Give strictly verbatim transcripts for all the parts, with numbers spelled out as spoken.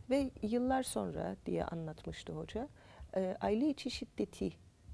Ve yıllar sonra diye anlatmıştı hoca, e, aile içi şiddeti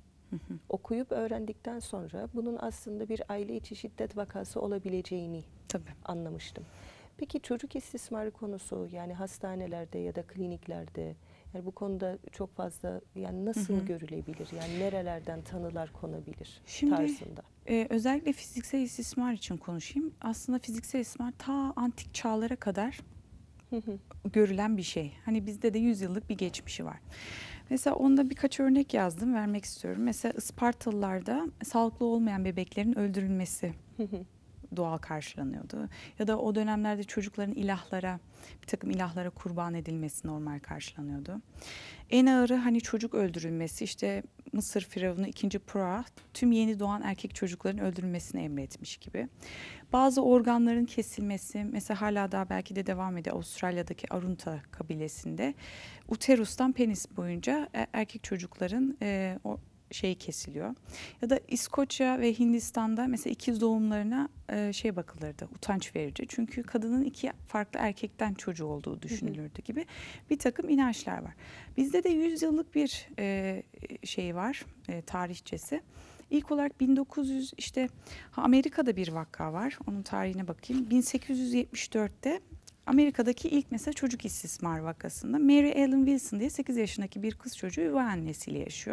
okuyup öğrendikten sonra bunun aslında bir aile içi şiddet vakası olabileceğini Tabii. anlamıştım. Peki çocuk istismarı konusu, yani hastanelerde ya da kliniklerde, yani bu konuda çok fazla, yani Hı nasıl hı. görülebilir? Yani nerelerden tanılar konabilir Şimdi tarzında? e, özellikle fiziksel istismar için konuşayım. Aslında fiziksel istismar ta antik çağlara kadar Hı hı, görülen bir şey. Hani bizde de yüz yıllık bir geçmişi var. Mesela onda birkaç örnek yazdım, vermek istiyorum. Mesela Ispartalılarda sağlıklı olmayan bebeklerin öldürülmesi hı hı, doğal karşılanıyordu. Ya da o dönemlerde çocukların ilahlara, bir takım ilahlara kurban edilmesi normal karşılanıyordu. En ağırı hani çocuk öldürülmesi, işte Mısır Firavunu ikinci. Ptah tüm yeni doğan erkek çocukların öldürülmesini emretmiş gibi. Bazı organların kesilmesi, mesela hala daha belki de devam ediyor Avustralya'daki Arunta kabilesinde. Uterus'tan penis boyunca e- erkek çocukların e, o şeyi kesiliyor. Ya da İskoçya ve Hindistan'da mesela ikiz doğumlarına e, şey bakılırdı, utanç verici. Çünkü kadının iki farklı erkekten çocuğu olduğu hı hı, düşünülürdü gibi bir takım inançlar var. Bizde de yüz yıllık bir e, şey var, e, tarihçesi. İlk olarak bin dokuz yüz, işte Amerika'da bir vaka var. Onun tarihine bakayım. bin sekiz yüz yetmiş dörtte Amerika'daki ilk mesela çocuk istismar vakasında Mary Ellen Wilson diye sekiz yaşındaki bir kız çocuğu üvey annesiyle yaşıyor.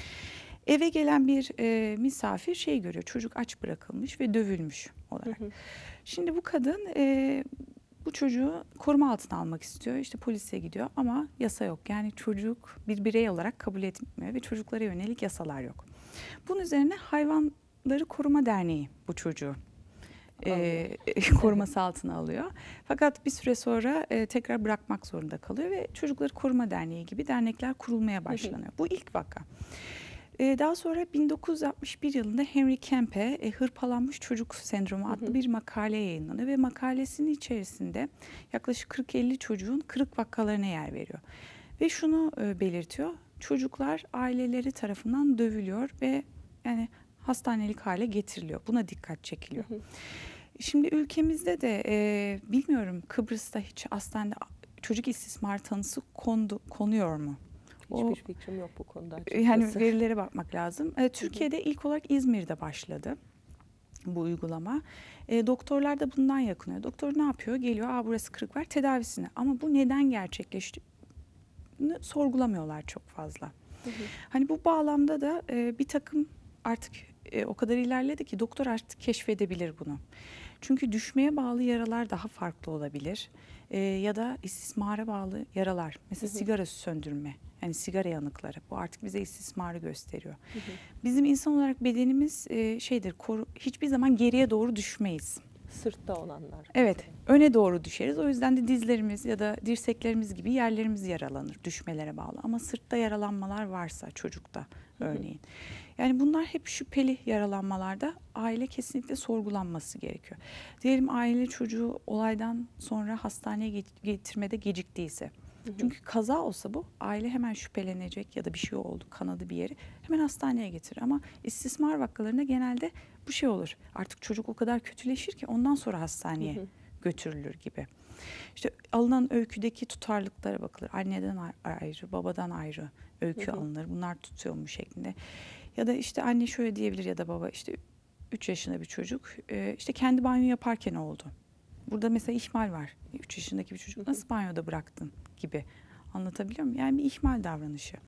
Eve gelen bir e, misafir şey görüyor, çocuk aç bırakılmış ve dövülmüş hı olarak. hı, Şimdi bu kadın e, bu çocuğu koruma altına almak istiyor. İşte polise gidiyor ama yasa yok. Yani çocuk bir birey olarak kabul etmiyor ve çocuklara yönelik yasalar yok. Bunun üzerine Hayvanları Koruma Derneği bu çocuğu alıyor. e, koruması altına alıyor. Fakat bir süre sonra e, tekrar bırakmak zorunda kalıyor ve Çocukları Koruma Derneği gibi dernekler kurulmaya Hı hı, başlanıyor. Bu ilk vaka. E, daha sonra bin dokuz yüz altmış bir yılında Henry Kempe e, Hırpalanmış Çocuk Sendromu hı adlı hı, bir makale yayınlanıyor ve makalesinin içerisinde yaklaşık kırk elli çocuğun kırık vakalarına yer veriyor. Ve şunu e, belirtiyor. Çocuklar aileleri tarafından dövülüyor ve yani hastanelik hale getiriliyor. Buna dikkat hı çekiliyor. hı. Şimdi ülkemizde de e, bilmiyorum, Kıbrıs'ta hiç hastanede çocuk istismar tanısı kondu, konuyor mu? Hiçbir O fikrim yok bu konuda yani açıkçası. verilere bakmak lazım. E, Hı hı, Türkiye'de ilk olarak İzmir'de başladı bu uygulama. E, doktorlar da bundan yakınıyor. Doktor ne yapıyor? Geliyor, aa burası kırık var, tedavisini. Ama bu neden gerçekleştiğini sorgulamıyorlar çok fazla. hı hı, Hani bu bağlamda da e, bir takım artık e, o kadar ilerledi ki doktor artık keşfedebilir bunu. Çünkü düşmeye bağlı yaralar daha farklı olabilir. E, ya da istismara bağlı yaralar. hı Mesela hı, sigara söndürme. Yani sigara yanıkları. Bu artık bize istismarı gösteriyor. hı hı. Bizim insan olarak bedenimiz e, şeydir, koru, hiçbir zaman geriye doğru düşmeyiz. Sırtta olanlar Evet, mesela. öne doğru düşeriz. O yüzden de dizlerimiz ya da dirseklerimiz gibi yerlerimiz yaralanır düşmelere bağlı. Ama sırtta yaralanmalar varsa çocukta Hı hı, örneğin. Yani bunlar hep şüpheli yaralanmalarda aile kesinlikle sorgulanması gerekiyor. Diyelim aile çocuğu olaydan sonra hastaneye getirmede geciktiyse. hı hı, Çünkü kaza olsa bu aile hemen şüphelenecek ya da bir şey oldu, kanadı bir yeri, hemen hastaneye getirir. Ama istismar vakalarında genelde bu şey olur. Artık çocuk o kadar kötüleşir ki ondan sonra hı hastaneye hı, götürülür gibi. İşte alınan öyküdeki tutarlılıklara bakılır. Anneden ayrı, babadan ayrı hı öykü hı, alınır. Bunlar tutuyor mu şeklinde. Ya da işte anne şöyle diyebilir ya da baba, işte üç yaşında bir çocuk e, işte kendi banyo yaparken oldu. Burada mesela ihmal var. üç yaşındaki bir hı çocuk hı. nasıl banyoda bıraktın gibi. Anlatabiliyor muyum? Yani bir ihmal davranışı.